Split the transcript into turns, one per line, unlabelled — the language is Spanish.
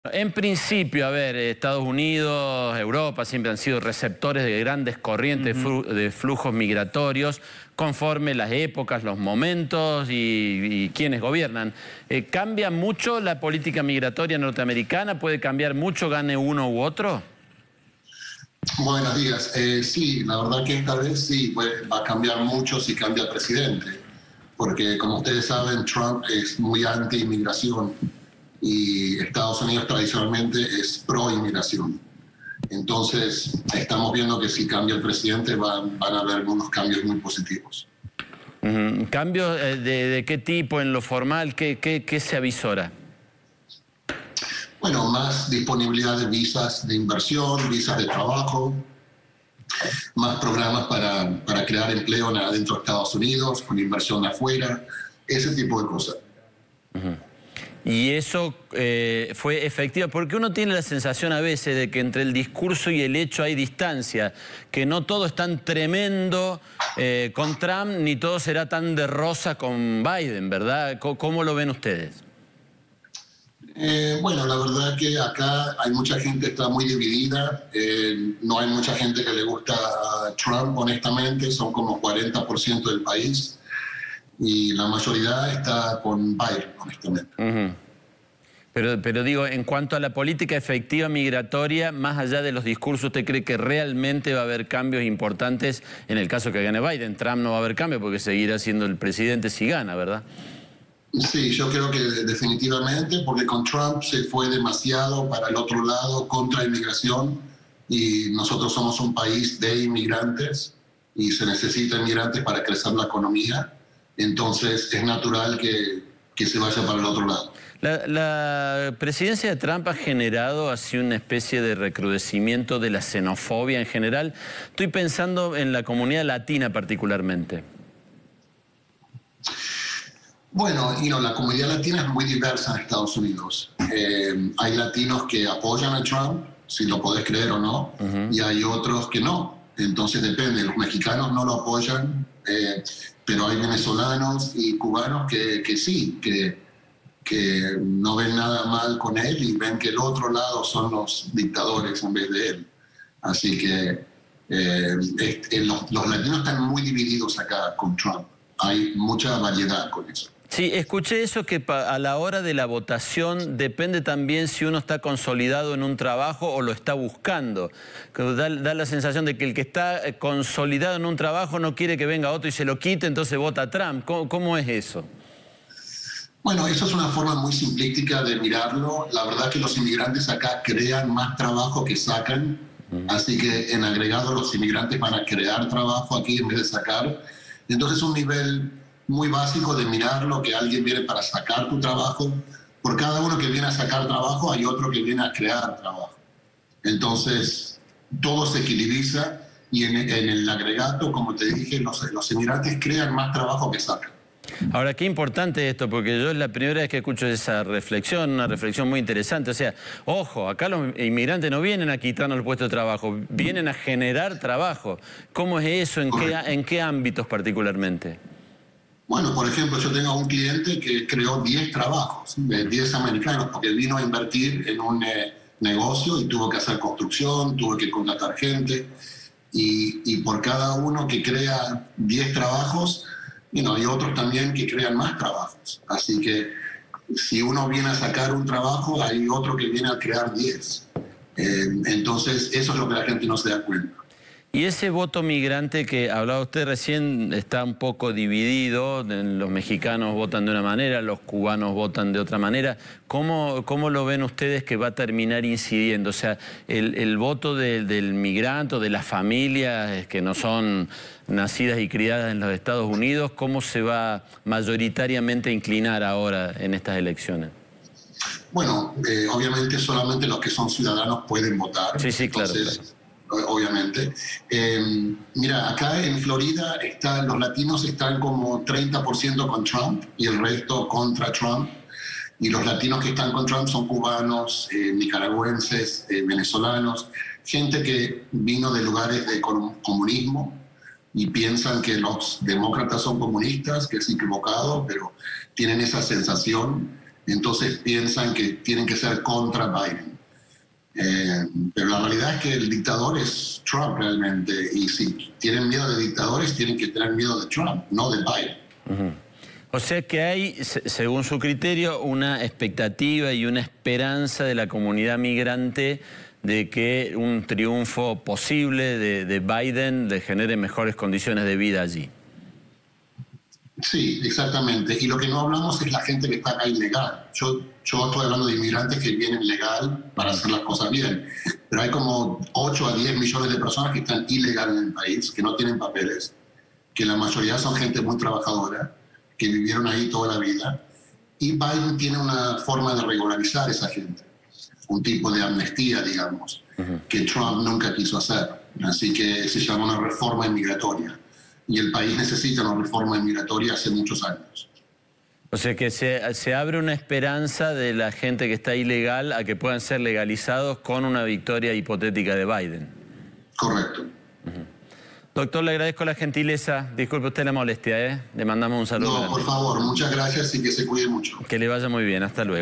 En principio, a ver, Estados Unidos, Europa siempre han sido receptores de grandes corrientes de flujos migratorios conforme las épocas, los momentos y quienes gobiernan. ¿Cambia mucho la política migratoria norteamericana? ¿Puede cambiar mucho, gane uno u otro?
Buenos días. Sí, la verdad que esta vez sí va a cambiar mucho si cambia el presidente, porque como ustedes saben, Trump es muy anti-inmigración y Estados Unidos tradicionalmente es pro-inmigración. Entonces, estamos viendo que si cambia el presidente van a haber unos cambios muy positivos.
¿Cambios de qué tipo en lo formal? ¿Qué se avisora?
Bueno, más disponibilidad de visas de inversión, visas de trabajo, más programas para crear empleo adentro de Estados Unidos, con inversión de afuera, ese tipo de cosas.
Y eso fue efectivo, porque uno tiene la sensación a veces de que entre el discurso y el hecho hay distancia, que no todo es tan tremendo con Trump, ni todo será tan de rosa con Biden, ¿verdad? ¿Cómo lo ven ustedes?
Bueno, la verdad que acá hay mucha gente que está muy dividida, no hay mucha gente que le gusta a Trump, honestamente, son como 40% del país, y la mayoría está con Biden, honestamente.
Pero digo, en cuanto a la política efectiva migratoria, más allá de los discursos, ¿usted cree que realmente va a haber cambios importantes en el caso que gane Biden? Trump no va a haber cambio porque seguirá siendo el presidente si gana, ¿verdad?
Sí, yo creo que definitivamente, porque con Trump se fue demasiado para el otro lado contra inmigración y nosotros somos un país de inmigrantes y se necesita inmigrantes para crecer la economía, entonces es natural que se vaya para el otro lado.
La presidencia de Trump ha generado así una especie de recrudecimiento de la xenofobia en general. Estoy pensando en la comunidad latina particularmente.
Bueno, la comunidad latina es muy diversa en Estados Unidos. Hay latinos que apoyan a Trump, si lo podés creer o no, y hay otros que no. Entonces depende, los mexicanos no lo apoyan, pero hay venezolanos y cubanos que sí, que no ven nada mal con él y ven que el otro lado son los dictadores en vez de él. Así que los latinos están muy divididos acá con Trump. Hay mucha variedad con eso.
Sí, escuché eso, que a la hora de la votación depende también si uno está consolidado en un trabajo o lo está buscando. Da la sensación de que el que está consolidado en un trabajo no quiere que venga otro y se lo quite, entonces vota a Trump. ¿Cómo es eso?
Bueno, eso es una forma muy simplística de mirarlo. La verdad que los inmigrantes acá crean más trabajo que sacan. Así que en agregado los inmigrantes van a crear trabajo aquí en vez de sacar. Entonces es un nivel muy básico de mirarlo, que alguien viene para sacar tu trabajo. Por cada uno que viene a sacar trabajo hay otro que viene a crear trabajo. Entonces todo se equilibriza y en el agregado, como te dije, los inmigrantes crean más trabajo que sacan.
Ahora, qué importante esto, porque yo es la primera vez que escucho esa reflexión, una reflexión muy interesante. O sea, ojo, acá los inmigrantes no vienen a quitarnos el puesto de trabajo, vienen a generar trabajo. ¿Cómo es eso? ¿En qué ámbitos particularmente?
Bueno, por ejemplo, yo tengo un cliente que creó 10 trabajos, 10 americanos, porque vino a invertir en un negocio y tuvo que hacer construcción, tuvo que contratar gente, y por cada uno que crea 10 trabajos, hay otros también que crean más trabajos. Así que si uno viene a sacar un trabajo, hay otro que viene a crear 10. Entonces, eso es lo que la gente no se da cuenta.
Y ese voto migrante que hablaba usted recién está un poco dividido. Los mexicanos votan de una manera, los cubanos votan de otra manera. ¿Cómo lo ven ustedes que va a terminar incidiendo? O sea, el voto del migrante, de las familias que no son nacidas y criadas en los Estados Unidos, ¿cómo se va mayoritariamente a inclinar ahora en estas elecciones?
Bueno, obviamente solamente los que son ciudadanos pueden votar.
Sí, claro.
Obviamente. Mira, acá en Florida los latinos están como 30% con Trump y el resto contra Trump. Y los latinos que están con Trump son cubanos, nicaragüenses, venezolanos, gente que vino de lugares de comunismo y piensan que los demócratas son comunistas, que es equivocado, pero tienen esa sensación. Entonces piensan que tienen que ser contra Biden. Pero la realidad es que el dictador es Trump realmente, y si tienen miedo de dictadores, tienen que tener miedo de Trump, no de Biden.
O sea que hay, según su criterio, una expectativa y una esperanza de la comunidad migrante de que un triunfo posible de Biden le genere mejores condiciones de vida allí.
Sí, exactamente. Y lo que no hablamos es la gente que está acá ilegal. Yo estoy hablando de inmigrantes que vienen legal para hacer las cosas bien. Pero hay como 8 a 10 millones de personas que están ilegal en el país, que no tienen papeles, que la mayoría son gente muy trabajadora, que vivieron ahí toda la vida. Y Biden tiene una forma de regularizar a esa gente. Un tipo de amnistía, digamos, que Trump nunca quiso hacer. Así que se llama una reforma inmigratoria. Y el país necesita una reforma inmigratoria hace muchos años.
O sea que se abre una esperanza de la gente que está ilegal a que puedan ser legalizados con una victoria hipotética de Biden.
Correcto.
Doctor, le agradezco la gentileza. Disculpe usted la molestia, ¿eh? Le mandamos un saludo.
No, por favor, muchas gracias y que se cuide mucho.
Que le vaya muy bien. Hasta luego.